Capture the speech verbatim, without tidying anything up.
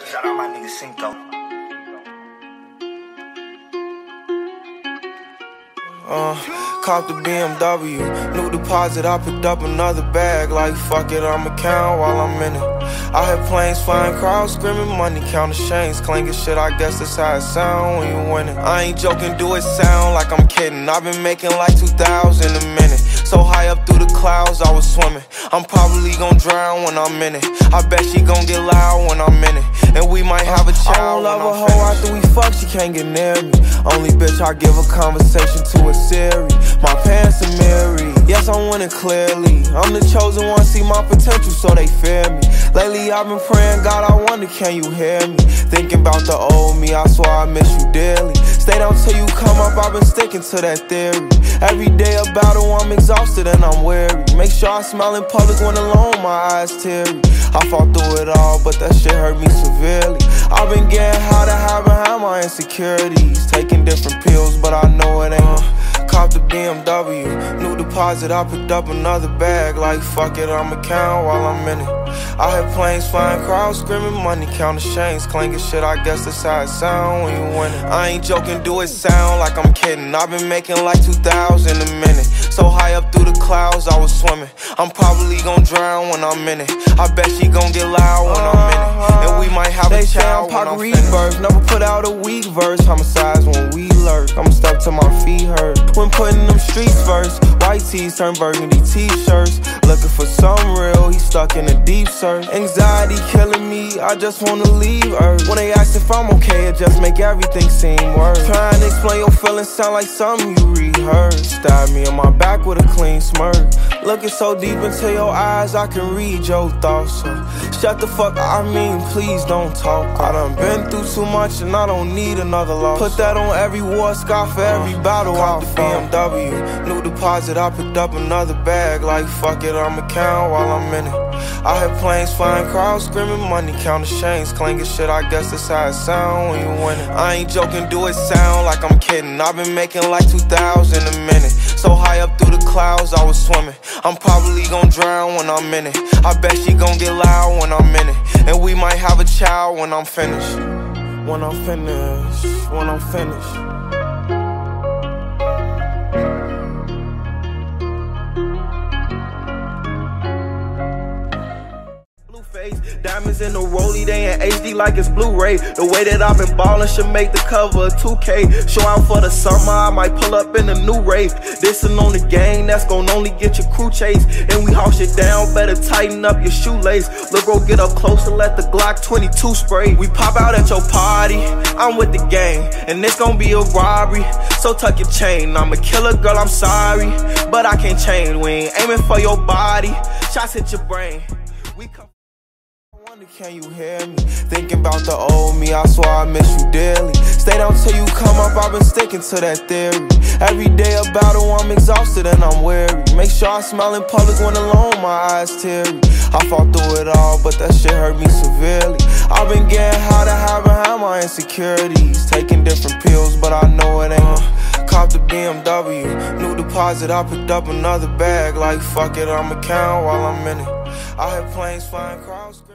Shout out my nigga Synco. Uh, caught the B M W, new deposit, I picked up another bag. Like fuck it, I'ma count while I'm in it. I had planes flying, crowds screaming, money counting chains, clangin shit, I guess that's how it sound when you winning. I ain't joking, do it sound like I'm kidding. I've been making like two thousand a minute. So high up through the clouds, I was swimming. I'm probably gon' drown when I'm in it. I bet she gon' get loud when I'm in it. And we might have a child. I don't love a hoe after we fuck, she can't get near me. Only bitch I give a conversation to is Siri. My pants Amiri, yes I'm winning clearly. I'm the chosen one, see my potential so they fear me. Lately I've been praying, God I wonder can you hear me. Thinking about the old me, I swear I miss you dearly. Stay down till you come up, I've been sticking to that theory. Every day a battle, I'm exhausted and I'm weary. Make sure I smile in public when alone, my eyes teary. I fought through it all, but that shit hurt me severely. I've been getting high to hide behind my insecurities. Taking different pills, but I know it ain't uh, Cop the B M W, new deposit, I picked up another bag. Like fuck it, I'ma count while I'm in it. I had planes flying, crowds screaming, money counting chains, clangin shit, I guess that's how it sound when you winning. I ain't joking, do it sound like I'm kidding. I've been making like two thousand a minute. So high up through the clouds, I was swimming. I'm probably gon' drown when I'm in it. I bet she gon' get loud when I'm in it. And we might have a child when I'm finished. Never put out a weak verse, homicides when we lurk. I'm stuck till my feet hurt when putting them streets first. White tees turn burgundy t-shirts. Looking for some real, he stuck in a deep search. Anxiety killing me, I just wanna leave Earth. When they ask if I'm okay, it just make everything seem worse. Trying to explain your feelings sound like something you rehearsed. Stab me on my back with a clean smirk. Looking so deep into your eyes, I can read your thoughts. So shut the fuck up, I mean please don't talk. I done been through too much and I don't need another loss. Put that on every war scar for every battle I fought. B M W, new deposit, I picked up another bag. Like fuck it, I'ma count while I'm in it. I had planes flying, crowds screaming, money counting chains, clangin shit, I guess that's how it sound when you winning. I ain't joking, do it sound like I'm kidding. I've been making like two thousand a minute. So high up through the clouds, I was swimming. I'm probably gon' drown when I'm in it. I bet she gon' get loud when I'm in it. And we might have a child when I'm finished. When I'm finished, when I'm finished. Diamonds in the rollie, they in H D like it's Blu-ray. The way that I've been ballin' should make the cover of two K. Show out for the summer, I might pull up in a new rave. Dissin' on the gang, that's gon' only get your crew chase. And we haul shit down, better tighten up your shoelace. Look, bro, get up close and let the Glock twenty-two spray. We pop out at your party, I'm with the gang, and it's gon' be a robbery. So tuck your chain, I'm a killer, girl, I'm sorry, but I can't change. We ain't aiming for your body, shots hit your brain. We come. Can you hear me? Thinking about the old me, I swear I miss you dearly. Stay down till you come up, I've been sticking to that theory. Every day a battle, I'm exhausted and I'm weary. Make sure I smile in public when alone, my eyes teary. I fought through it all, but that shit hurt me severely. I've been getting high to hide behind my insecurities. Taking different pills, but I know it ain't uh, Cop the B M W, new deposit, I picked up another bag. Like fuck it, I'ma count while I'm in it. I had planes flying, crowds